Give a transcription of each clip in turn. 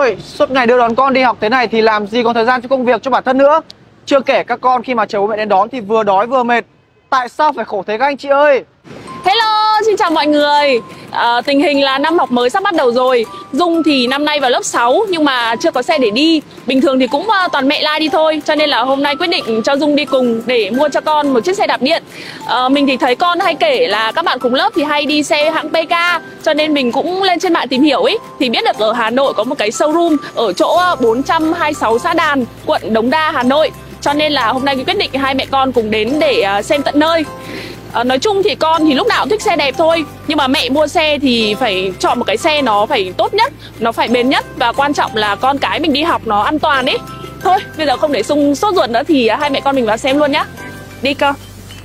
ơi, suốt ngày đưa đón con đi học thế này thì làm gì còn thời gian cho công việc, cho bản thân nữa. Chưa kể các con khi mà chờ bố mẹ đến đón thì vừa đói vừa mệt. Tại sao phải khổ thế các anh chị ơi? Hello, xin chào mọi người. Tình hình là năm học mới sắp bắt đầu rồi. Dung thì năm nay vào lớp 6 nhưng mà chưa có xe để đi. Bình thường thì cũng toàn mẹ la đi thôi. Cho nên là hôm nay quyết định cho Dung đi cùng để mua cho con một chiếc xe đạp điện. Mình thì thấy con hay kể là các bạn cùng lớp thì hay đi xe hãng PK. Cho nên mình cũng lên trên mạng tìm hiểu ấy. Thì biết được ở Hà Nội có một cái showroom ở chỗ 426 Xã Đàn, quận Đống Đa, Hà Nội. Cho nên là hôm nay quyết định hai mẹ con cùng đến để xem tận nơi. Nói chung thì con thì lúc nào cũng thích xe đẹp thôi. Nhưng mà mẹ mua xe thì phải chọn một cái xe nó phải tốt nhất, nó phải bền nhất. Và quan trọng là con cái mình đi học nó an toàn ấy. Thôi bây giờ không để Sung sốt ruột nữa thì hai mẹ con mình vào xem luôn nhá. Đi cơ.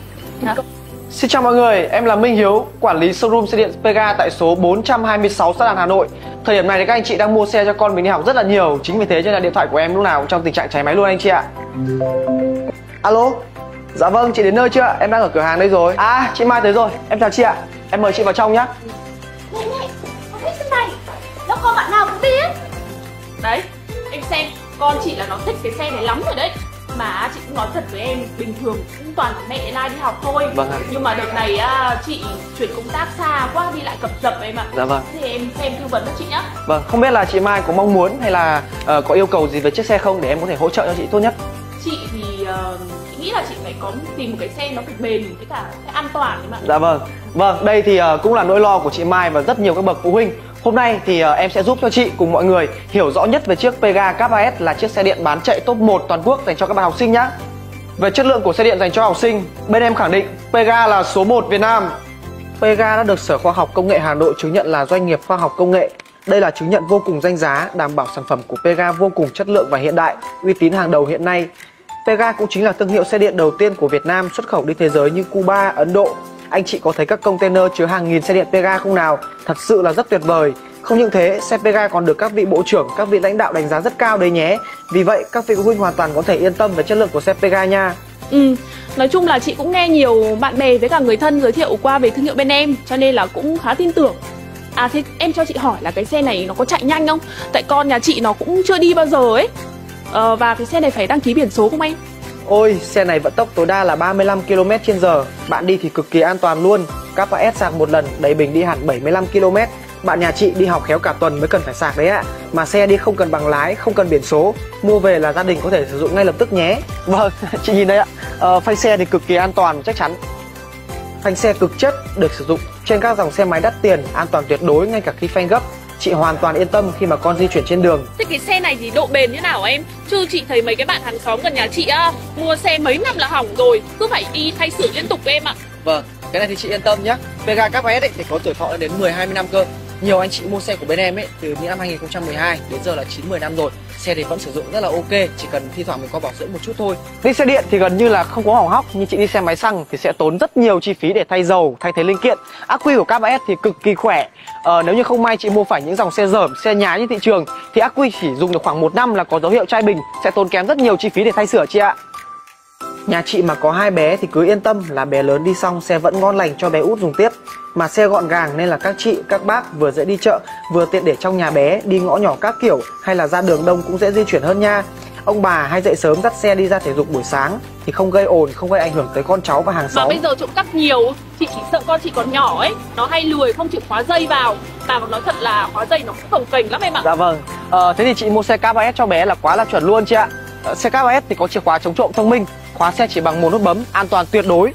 Xin chào mọi người, em là Minh Hiếu, quản lý showroom xe điện Pega tại số 426 Xã Đàn, Hà Nội. Thời điểm này thì các anh chị đang mua xe cho con mình đi học rất là nhiều. Chính vì thế cho nên là điện thoại của em lúc nào cũng trong tình trạng cháy máy luôn anh chị ạ. Alo. Dạ vâng, chị đến nơi chưa? Em đang ở cửa hàng đây rồi. À, chị Mai tới rồi. Em chào chị ạ. Em mời chị vào trong nhá. Này, con thích xe này. Nó con bạn nào cũng biết. Đấy, em xem, con chị là nó thích cái xe này lắm rồi đấy. Mà chị cũng nói thật với em, bình thường cũng toàn mẹ lai đi học thôi. Vâng ạ. Nhưng mà đợt này chị chuyển công tác xa quá, đi lại cập dập em ạ. Dạ vâng. Thì em xem tư vấn cho chị nhá. Vâng, không biết là chị Mai có mong muốn hay là có yêu cầu gì về chiếc xe không để em có thể hỗ trợ cho chị tốt nhất. Chị thì chị nghĩ là chị phải có tìm một cái xe nó phải bền với cả cái an toàn đấy mà. Dạ vâng. Vâng, đây thì cũng là nỗi lo của chị Mai và rất nhiều các bậc phụ huynh. Hôm nay thì em sẽ giúp cho chị cùng mọi người hiểu rõ nhất về chiếc Pega K3S, là chiếc xe điện bán chạy top 1 toàn quốc dành cho các bạn học sinh nhé. Về chất lượng của xe điện dành cho học sinh, bên em khẳng định Pega là số 1 Việt Nam. Pega đã được Sở Khoa học Công nghệ Hà Nội chứng nhận là doanh nghiệp khoa học công nghệ. Đây là chứng nhận vô cùng danh giá, đảm bảo sản phẩm của Pega vô cùng chất lượng và hiện đại, uy tín hàng đầu hiện nay. Pega cũng chính là thương hiệu xe điện đầu tiên của Việt Nam xuất khẩu đi thế giới như Cuba, Ấn Độ. Anh chị có thấy các container chứa hàng nghìn xe điện Pega không nào? Thật sự là rất tuyệt vời. Không những thế, xe Pega còn được các vị bộ trưởng, các vị lãnh đạo đánh giá rất cao đấy nhé. Vì vậy, các vị phụ huynh hoàn toàn có thể yên tâm về chất lượng của xe Pega nha. Nói chung là chị cũng nghe nhiều bạn bè với cả người thân giới thiệu qua về thương hiệu bên em, cho nên là cũng khá tin tưởng. À thế em cho chị hỏi là cái xe này nó có chạy nhanh không? Tại con nhà chị nó cũng chưa đi bao giờ ấy. Và cái xe này phải đăng ký biển số không em? Ôi, xe này vận tốc tối đa là 35 km/h. Bạn đi thì cực kỳ an toàn luôn. K3S sạc một lần, đầy bình đi hẳn 75 km. Bạn nhà chị đi học khéo cả tuần mới cần phải sạc đấy ạ. Mà xe đi không cần bằng lái, không cần biển số. Mua về là gia đình có thể sử dụng ngay lập tức nhé. Vâng, chị nhìn đây ạ. Phanh xe thì cực kỳ an toàn chắc chắn. Phanh xe cực chất được sử dụng trên các dòng xe máy đắt tiền, an toàn tuyệt đối ngay cả khi phanh gấp. Chị hoàn toàn yên tâm khi mà con di chuyển trên đường. Thế cái xe này thì độ bền như nào em? Chứ chị thấy mấy cái bạn hàng xóm gần nhà chị mua xe mấy năm là hỏng rồi, cứ phải đi thay sửa liên tục em ạ. Vâng, cái này thì chị yên tâm nhé. Pega K3S thì có tuổi thọ đến 10-20 năm cơ. Nhiều anh chị mua xe của bên em ấy từ những năm 2012 đến giờ là 9-10 năm rồi. Xe thì vẫn sử dụng rất là ok, chỉ cần thi thoảng mình có bảo dưỡng một chút thôi. Đi xe điện thì gần như là không có hỏng hóc, nhưng chị đi xe máy xăng thì sẽ tốn rất nhiều chi phí để thay dầu, thay thế linh kiện. Ắc quy của K3S thì cực kỳ khỏe. Nếu như không may chị mua phải những dòng xe dởm, xe nhái như thị trường thì ắc quy chỉ dùng được khoảng 1 năm là có dấu hiệu chai bình, sẽ tốn kém rất nhiều chi phí để thay sửa chị ạ. Nhà chị mà có 2 bé thì cứ yên tâm là bé lớn đi xong xe vẫn ngon lành cho bé út dùng tiếp. Mà xe gọn gàng nên là các chị, các bác vừa dễ đi chợ, vừa tiện để trong nhà bé, đi ngõ nhỏ các kiểu hay là ra đường đông cũng dễ di chuyển hơn nha. Ông bà hay dậy sớm dắt xe đi ra thể dục buổi sáng thì không gây ồn, không gây ảnh hưởng tới con cháu và hàng xóm. Mà bây giờ trộm cắp nhiều, chị chỉ sợ con chị còn nhỏ ấy, nó hay lười không chịu khóa dây vào. Mà nói thật là khóa dây nó cũng cồng kềnh lắm em ạ. Dạ vâng. Thế thì chị mua xe K3S cho bé là quá là chuẩn luôn chị ạ. Xe K3S thì có chìa khóa chống trộm thông minh, khóa xe chỉ bằng một nút bấm, an toàn tuyệt đối.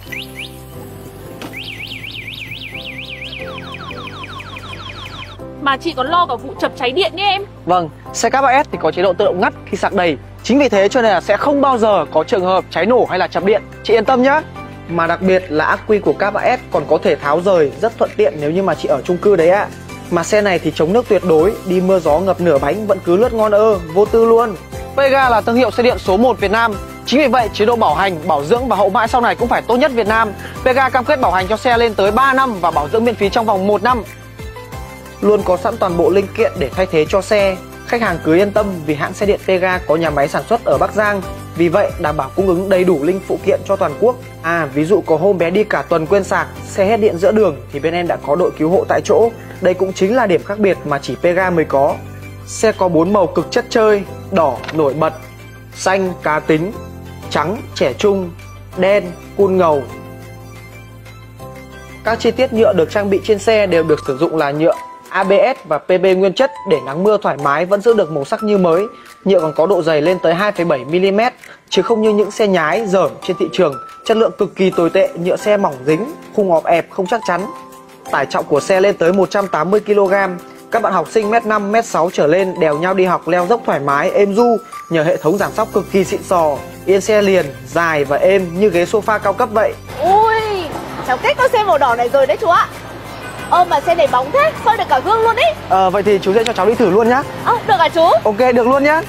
Mà chị còn lo cả vụ chập cháy điện nhé em. Vâng, xe K3S thì có chế độ tự động ngắt khi sạc đầy. Chính vì thế cho nên là sẽ không bao giờ có trường hợp cháy nổ hay là chập điện. Chị yên tâm nhá. Mà đặc biệt là ắc quy của K3S còn có thể tháo rời, rất thuận tiện nếu như mà chị ở chung cư đấy ạ. Mà xe này thì chống nước tuyệt đối, đi mưa gió ngập nửa bánh vẫn cứ lướt ngon vô tư luôn. Pega là thương hiệu xe điện số 1 Việt Nam. Chính vì vậy chế độ bảo hành, bảo dưỡng và hậu mãi sau này cũng phải tốt nhất Việt Nam. Pega cam kết bảo hành cho xe lên tới 3 năm và bảo dưỡng miễn phí trong vòng 1 năm. Luôn có sẵn toàn bộ linh kiện để thay thế cho xe. Khách hàng cứ yên tâm vì hãng xe điện Pega có nhà máy sản xuất ở Bắc Giang. Vì vậy đảm bảo cung ứng đầy đủ linh phụ kiện cho toàn quốc. Ví dụ có hôm bé đi cả tuần quên sạc, xe hết điện giữa đường thì bên em đã có đội cứu hộ tại chỗ. Đây cũng chính là điểm khác biệt mà chỉ Pega mới có. Xe có 4 màu cực chất chơi: đỏ nổi bật, xanh cá tính, trắng trẻ trung, đen cool ngầu. Các chi tiết nhựa được trang bị trên xe đều được sử dụng là nhựa ABS và PB nguyên chất để nắng mưa thoải mái vẫn giữ được màu sắc như mới. Nhựa còn có độ dày lên tới 2,7 mm, chứ không như những xe nhái dởm trên thị trường, chất lượng cực kỳ tồi tệ, nhựa xe mỏng dính, khung ọp ẹp không chắc chắn. Tải trọng của xe lên tới 180 kg. Các bạn học sinh mét 5, mét 6 trở lên đèo nhau đi học leo dốc thoải mái, êm du nhờ hệ thống giảm xóc cực kỳ xịn sò. Yên xe liền, dài và êm như ghế sofa cao cấp vậy. Ui, cháu thích con xe màu đỏ này rồi đấy chú ạ. Mà xe này bóng thế, soi được cả gương luôn ý. Vậy thì chú sẽ cho cháu đi thử luôn nhá. Được hả chú? Ok, được luôn nhá.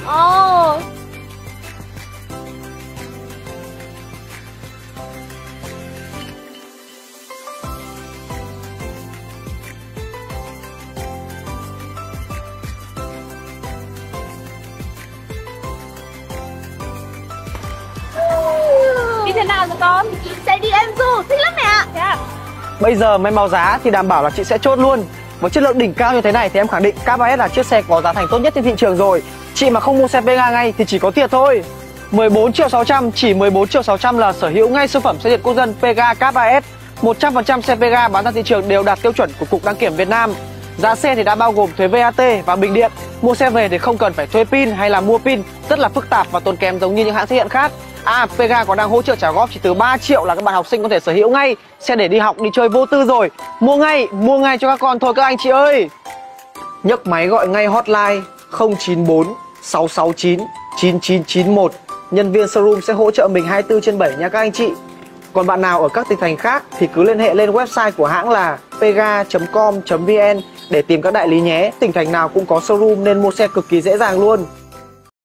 Đi thế nào rồi con? Xe đi em du, thích lắm mẹ ạ. Thế à? Bây giờ máy báo giá thì đảm bảo là chị sẽ chốt luôn. Với chất lượng đỉnh cao như thế này thì em khẳng định Cap AS là chiếc xe có giá thành tốt nhất trên thị trường rồi. Chị mà không mua xe Pega ngay thì chỉ có thiệt thôi. 14.600.000, chỉ 14.600.000 là sở hữu ngay siêu phẩm xe điện quốc dân Pega Cap AS. 100% xe Pega bán ra thị trường đều đạt tiêu chuẩn của Cục Đăng kiểm Việt Nam. Giá xe thì đã bao gồm thuế VAT và bình điện. Mua xe về thì không cần phải thuê pin hay là mua pin, rất là phức tạp và tốn kém giống như những hãng xe điện khác. Pega còn đang hỗ trợ trả góp chỉ từ 3 triệu là các bạn học sinh có thể sở hữu ngay xe để đi học, đi chơi vô tư rồi. Mua ngay cho các con thôi các anh chị ơi. Nhấc máy gọi ngay hotline 094 669 9991. Nhân viên showroom sẽ hỗ trợ mình 24/7 nha các anh chị. Còn bạn nào ở các tỉnh thành khác thì cứ liên hệ lên website của hãng là pega.com.vn để tìm các đại lý nhé. Tỉnh thành nào cũng có showroom nên mua xe cực kỳ dễ dàng luôn.